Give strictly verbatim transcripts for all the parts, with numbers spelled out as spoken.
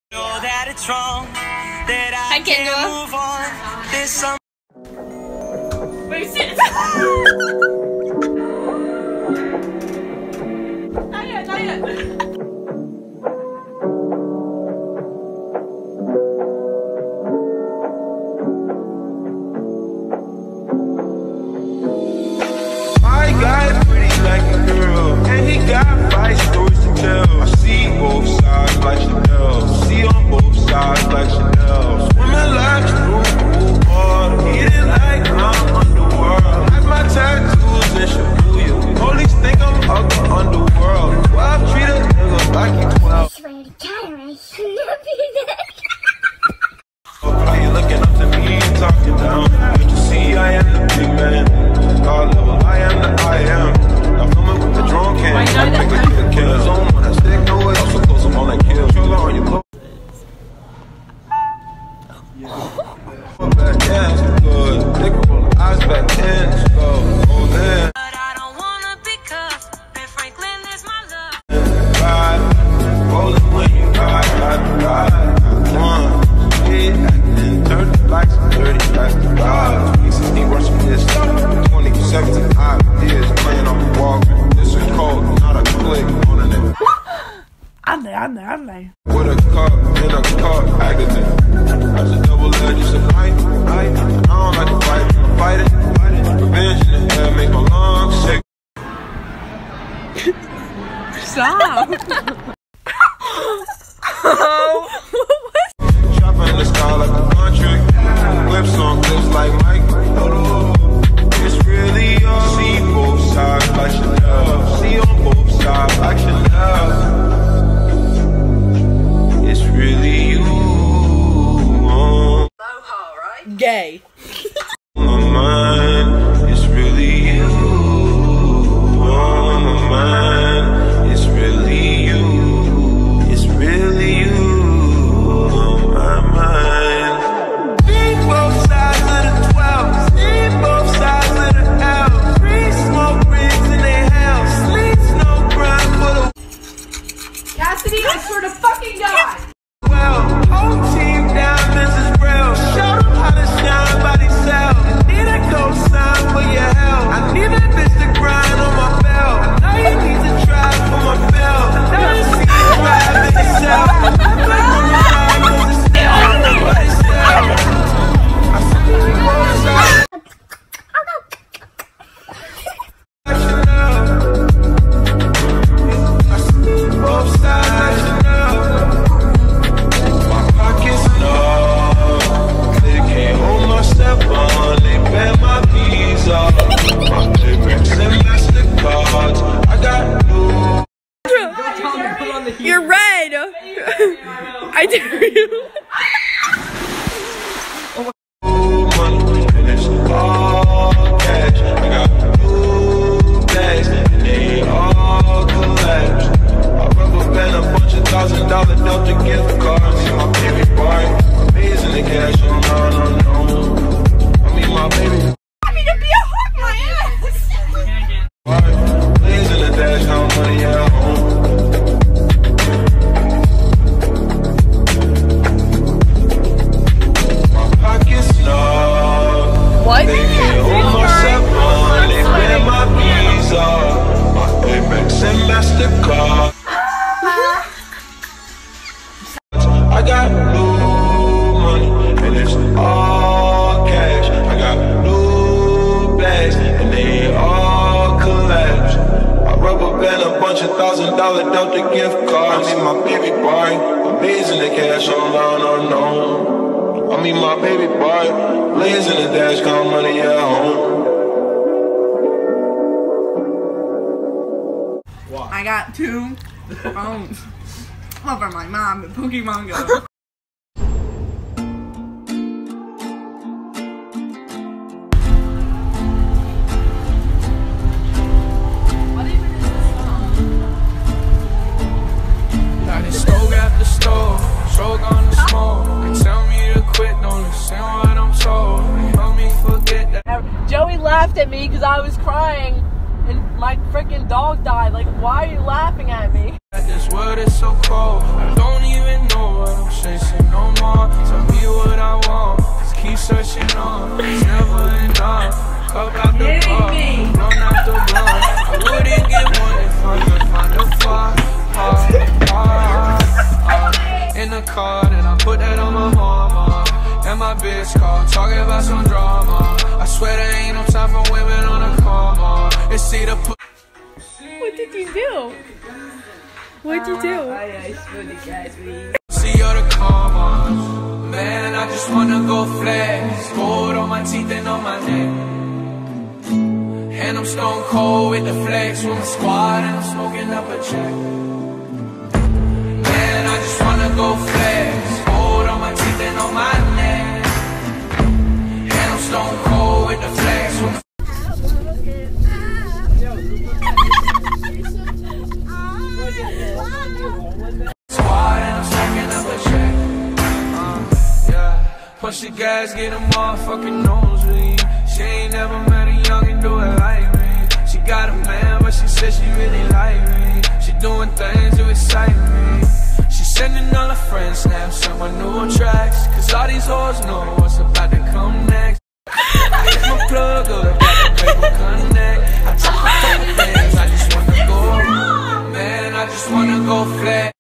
Know that it's wrong, that I, I can't move on. There's some. Wait, sit. Not yet, not yet. My guy's pretty like a girl, and he got five stories to tell. I see both sides like Chanel, see on both sides like Chanel. Swimming like through water, eating like I'm underworld. Like my tattoos in Shibuya, police think I'm of the underworld. Well, I treat a nigga like he twelve. I swear to God, I should not be there. How you looking up to me, talking down? But you see, I am the big man. God level, I am the I am. I'm filming with the drone cam. I pick a kill, kill zone on that stick, no way. Also close up on that kill. Controller on your low. Back in, good. Dick roll, eyes back in, go. Oh, there. But I don't wanna be cuffed. Ben Franklin is my love. Ride, rolling when you ride, ride, ride. One, hit, acting dirty like some dirty like the ride. twenty sixteen rushing this twenty seventeen ideas playing on the wall. This is cold, not a click on the net. I'm there, I'm there, I'm there. With a cup in a cup, agony. As a double edge, it's a knife. I don't like to fight, I'm fighting. Revenge in the air, make my lungs sick. Stop. Chopping in the sky like a country. Whips on clips like Mike. It's really all. See both sides like Chanel. See on both sides like Chanel. It's really you. Gay. On my mind, it's really you. On my mind, it's really you. It's really you. On my mind. See both sides of the twelve. See both sides of the L. Free smoke rings in their hell. Sleep no grind for the. Cassidy, I swear to fucking God. Well, whole team down, Missus Braille. Show them how to shine by themselves. Need a co-sign for your help. I need a bitch to grind on my belt. Now you need to try for my belt. Now you see you drive in yourself. I play from the side, cause it's still on the way still. I see you both sides. I see you both sides. You're red. I dare you. Thousand dollar Delta gift cards. See my baby boy, amazing the cash on no no no. I mean my baby. I need to be a hawk my ass. Blazing the dash, how money at home. My pockets snug. What? They can't hold my cell phone. They pay my visa. My Amex and MasterCard. I got new money and it's all cash. I got new bags and they all collapse. I rubber band a bunch of thousand dollar Delta gift cards. I mean my baby boy, amazing the cash on no no no. I mean my baby boy, blazing the dash, got money at home. I got two phones. Over my mom and Pokemon Go. What even is this song? Got it stove at the stove, stroke on the smoke. They tell me to quit, don't listen what I'm told. They help me forget that. Joey laughed at me because I was crying and my freaking dog a car, then I put that on my mama. And my bitch call, talking about some drama. I swear there ain't no time for women on a coma. It's either put. What did you do? What'd you do? Oh yeah, I spilled the gas, please. See you the commas. Man, I just wanna go flex. Gold on my teeth and on my neck. And I'm stone cold with the flex. With my squad and I'm smoking up a check. Man, I just wanna go flex. Gold on my teeth and on my neck. And I'm stone cold with the flex. With my squad and I'm smoking up a check. Uh, yeah. Push the gas, get a motherfucking nosebleed. She ain't never met a youngin' do it like me. She got a man, but she said she really like me. She doing things to excite me. She sending all her friends snaps on my new tracks. Cause all these hoes know what's about to come next. I hit my plug up, got the paper connect. I drop a couple things, I just wanna go. Man, I just wanna go flat.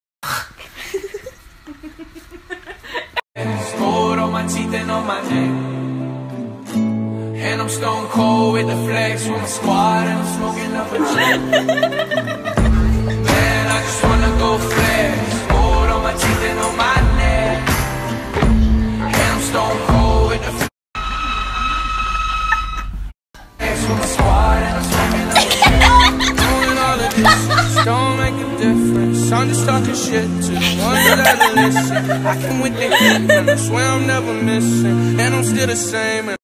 Gold on my teeth and on my neck. And I'm stone cold with the flex. With my squad and I'm smoking up a check. Man, I just wanna go flex. Gold on my teeth and on my neck. And I'm stone cold with the flex. With my squad and I'm smoking up a check. Doing all of this don't make a difference. I'm just talking shit to the ones that listen. I can with the heat and I swear I'm never missing. And I'm still the same. And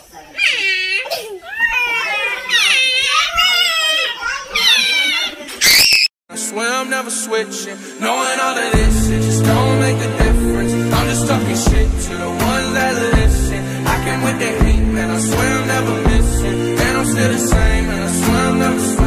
I swear I'm never switching. Knowing all of this, it just don't make a difference. I'm just talking shit to the ones that listen. I can with the heat, man, I swear I'm never missing. And I'm still the same, and I swear I'm never switching.